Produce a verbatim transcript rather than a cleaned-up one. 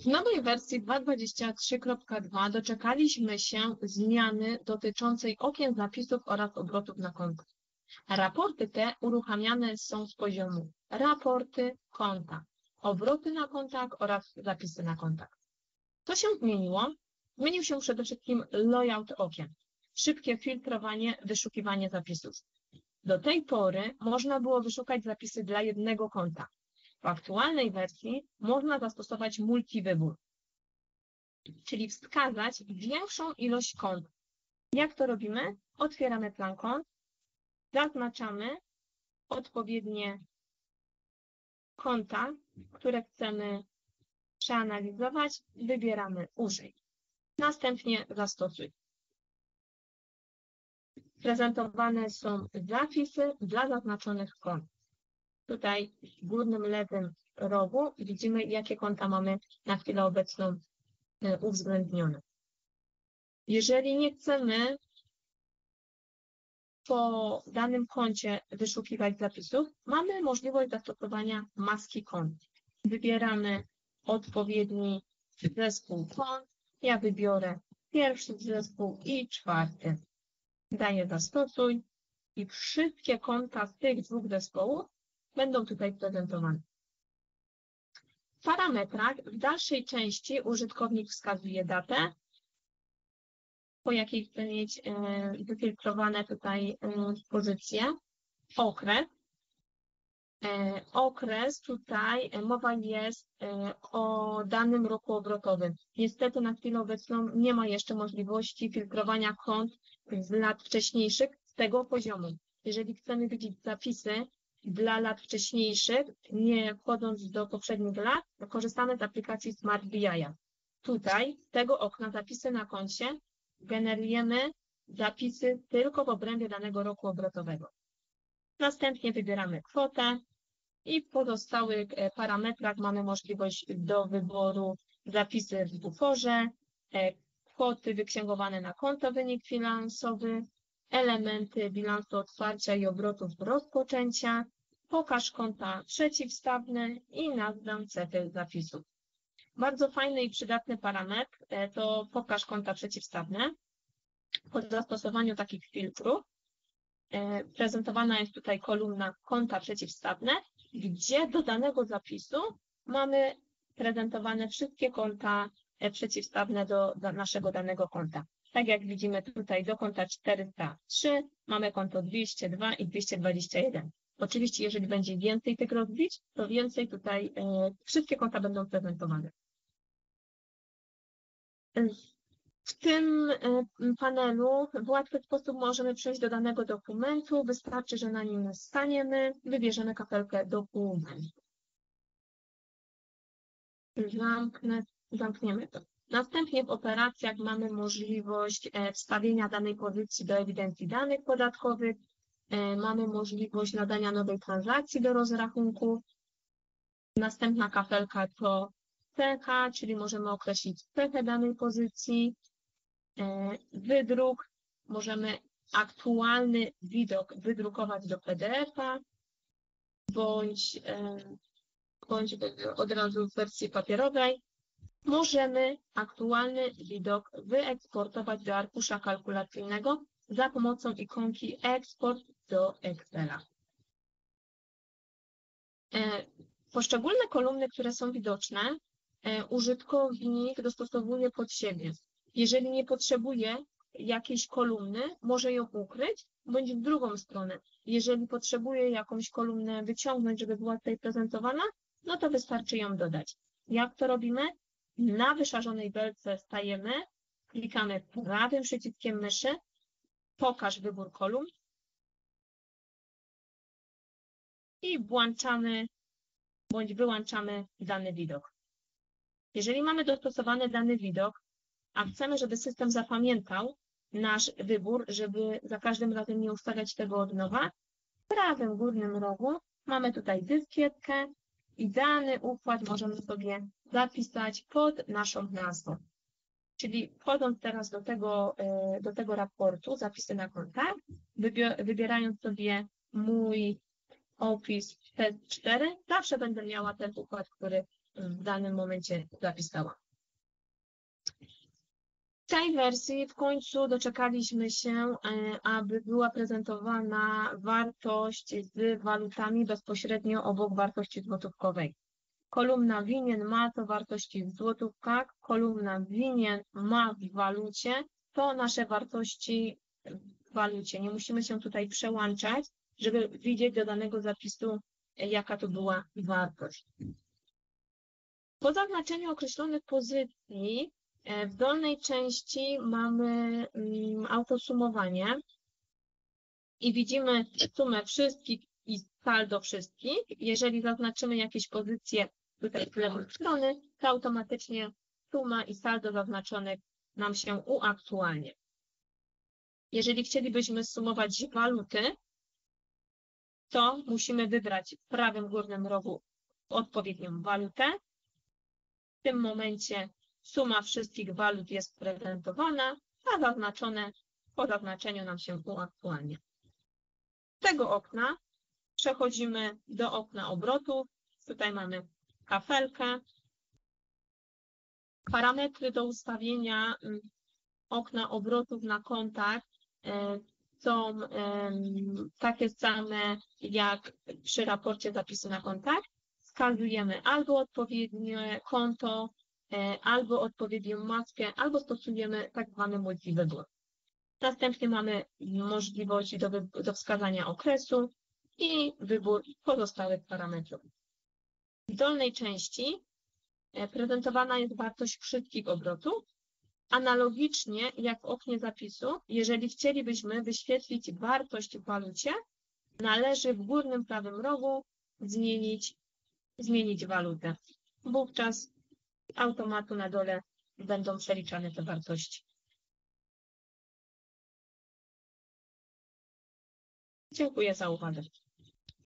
nowej wersji dwa kropka dwadzieścia trzy kropka dwa doczekaliśmy się zmiany dotyczącej okien zapisów oraz obrotów na kontach. Raporty te uruchamiane są z poziomu raporty konta, obroty na kontach oraz zapisy na kontach. Co się zmieniło? Zmienił się przede wszystkim layout okien, szybkie filtrowanie, wyszukiwanie zapisów. Do tej pory można było wyszukać zapisy dla jednego konta. W aktualnej wersji można zastosować multiwybór, czyli wskazać większą ilość kont. Jak to robimy? Otwieramy plan kont, zaznaczamy odpowiednie konta, które chcemy przeanalizować, wybieramy użyj. Następnie zastosuj. Prezentowane są zapisy dla zaznaczonych kont. Tutaj w górnym lewym rogu widzimy, jakie konta mamy na chwilę obecną uwzględnione. Jeżeli nie chcemy po danym koncie wyszukiwać zapisów, mamy możliwość zastosowania maski kont. Wybieramy odpowiedni zespół kont. Ja wybiorę pierwszy zespół i czwarty. Daję zastosuj i wszystkie konta z tych dwóch zespołów będą tutaj prezentowane. W parametrach w dalszej części użytkownik wskazuje datę, po jakiej chce mieć wyfiltrowane tutaj pozycje, okres. Okres tutaj mowa jest o danym roku obrotowym. Niestety na chwilę obecną nie ma jeszcze możliwości filtrowania kont z lat wcześniejszych z tego poziomu. Jeżeli chcemy widzieć zapisy dla lat wcześniejszych, nie wchodząc do poprzednich lat, korzystamy z aplikacji Smart B I. Tutaj z tego okna zapisy na koncie generujemy zapisy tylko w obrębie danego roku obrotowego. Następnie wybieramy kwotę i w pozostałych parametrach mamy możliwość do wyboru zapisy w buforze, kwoty wyksięgowane na konto wynik finansowy, elementy bilansu otwarcia i obrotów rozpoczęcia, pokaż konta przeciwstawne i nazwę cechy zapisów. Bardzo fajny i przydatny parametr to pokaż konta przeciwstawne. Po zastosowaniu takich filtrów prezentowana jest tutaj kolumna konta przeciwstawne, gdzie do danego zapisu mamy prezentowane wszystkie konta przeciwstawne do, do naszego danego konta. Tak jak widzimy tutaj do konta czterysta trzy mamy konto dwieście dwa i dwieście dwadzieścia jeden. Oczywiście jeżeli będzie więcej tych rozbić, to więcej tutaj e, wszystkie konta będą prezentowane. W tym panelu w łatwy sposób możemy przejść do danego dokumentu. Wystarczy, że na nim staniemy, wybierzemy kafelkę dokumentu. Zamknę, zamkniemy to. Następnie w operacjach mamy możliwość wstawienia danej pozycji do ewidencji danych podatkowych. Mamy możliwość nadania nowej transakcji do rozrachunku. Następna kafelka to cecha, czyli możemy określić cechę danej pozycji. Wydruk, możemy aktualny widok wydrukować do P D F-a bądź, bądź od razu w wersji papierowej. Możemy aktualny widok wyeksportować do arkusza kalkulacyjnego za pomocą ikonki eksport do Excela. Poszczególne kolumny, które są widoczne, użytkownik dostosowuje pod siebie. Jeżeli nie potrzebuje jakiejś kolumny, może ją ukryć, bądź w drugą stronę. Jeżeli potrzebuje jakąś kolumnę wyciągnąć, żeby była tutaj prezentowana, no to wystarczy ją dodać. Jak to robimy? Na wyszarzonej belce stajemy, klikamy prawym przyciskiem myszy, pokaż wybór kolumn i włączamy bądź wyłączamy dany widok. Jeżeli mamy dostosowany dany widok, a chcemy, żeby system zapamiętał nasz wybór, żeby za każdym razem nie ustawiać tego od nowa, w prawym górnym rogu mamy tutaj dyskietkę i dany układ możemy sobie zapisać pod naszą nazwą. Czyli wchodząc teraz do tego, do tego raportu, zapisy na kontach, wybierając sobie mój opis T cztery, zawsze będę miała ten układ, który w danym momencie zapisała. W tej wersji w końcu doczekaliśmy się, aby była prezentowana wartość z walutami bezpośrednio obok wartości złotówkowej. Kolumna winien ma to wartości w złotówkach, kolumna winien ma w walucie, to nasze wartości w walucie. Nie musimy się tutaj przełączać, żeby widzieć do danego zapisu, jaka to była wartość. Po zaznaczeniu określonych pozycji w dolnej części mamy autosumowanie i widzimy sumę wszystkich i saldo wszystkich. Jeżeli zaznaczymy jakieś pozycje tutaj z lewej strony, to automatycznie suma i saldo zaznaczonych nam się uaktualnia. Jeżeli chcielibyśmy sumować waluty, to musimy wybrać w prawym górnym rogu odpowiednią walutę. W tym momencie suma wszystkich walut jest prezentowana, a zaznaczone po zaznaczeniu nam się uaktualnia. Z tego okna przechodzimy do okna obrotów. Tutaj mamy kafelkę. Parametry do ustawienia okna obrotów na kontach są takie same jak przy raporcie zapisu na kontach. Wskazujemy albo odpowiednie konto, albo odpowiednią maskę, albo stosujemy tak zwany multi-wybór. Następnie mamy możliwość do, do wskazania okresu i wybór pozostałych parametrów. W dolnej części prezentowana jest wartość wszystkich obrotów. Analogicznie jak w oknie zapisu, jeżeli chcielibyśmy wyświetlić wartość w walucie, należy w górnym prawym rogu zmienić, zmienić walutę. Wówczas z automatu na dole będą przeliczane te wartości. Dziękuję za uwagę.